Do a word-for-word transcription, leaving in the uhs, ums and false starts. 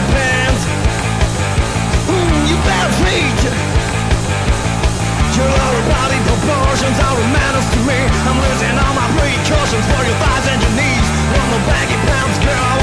pants. Mm, you better freak. Your lower body proportions are a menace to me. I'm losing all my precautions for your thighs and your knees. On the baggy pants, girl,